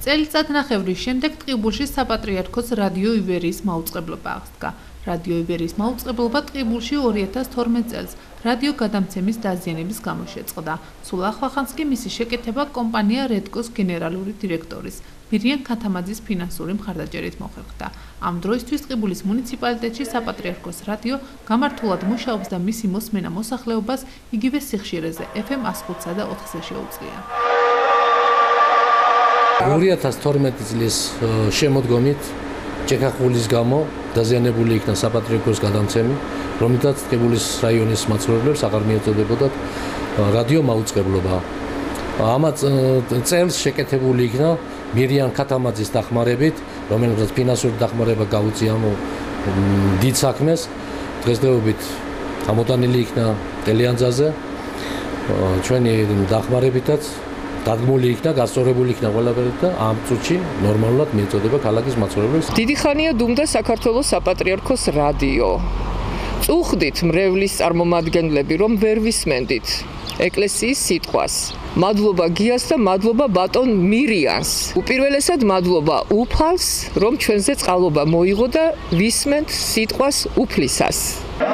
წელიწადნახევრის შემდეგ ტყიბულში საპატრიარქოს რადიო ივერიის მაუწყებლობა აღსდგა. რადიო ივერიის მაუწყებლობა ტყიბულში 2012 წელს რადიო გადამცემის დაზიანების გამო შეწყდა. სულ ახლახანს კი მისი შეკეთება კომპანია რედკოს გენერალური დირექტორის მირიან ქათამაძის ფინანსური მხარდაჭერით მოხერხდა. ამ დროისთვის ტყიბულის მუნიციპალიტეტში საპატრიარქოს რადიო გამართულად მუშაობს და მისი მოსმენა მოსახლეობას იგივე სიხშირეზე FM 105-სა და 4-ზე შეუძლია. 2012 წლის შემოდგომით ჭექახულის გამო დაზიანებული იქნა საპატრიარქოს გადამცემი, რომლითაც ტყიბულის რაიონის მაცხოვრებლებს აღარ მიეწოდებოდათ რადიო მაუწყებლობა. ამაც წელს შეკეთებული იქნა მირიან ქათამაძის დახმარებით, რომელსაც ფინანსური დახმარება გაუწია დიდ საქმეს. დღესდღეობით გამოტანილი იქნა ტელეანძაზე, ჩვენი დახმარებითაც დადგმული იქნა, გასწორებული იქნა ყველაფერი და ამ წუთში ნორმალურად მიეწოდება ქალაქის მაცხოვრებლებს. დიდი ხანია დუმდა საქართველოს საპატრიარქოს რადიო. წუხდით მრევლის წარმომადგენლები, რომ ვერ ვისმენდით ეკლესიის სიტყვას. მადლობა გიას და მადლობა ბატონ მირიანს. უპირველესად მადლობა უფალს, რომ ჩვენზე წყალობა მოიღო და ვისმენთ სიტყვას უფლისას.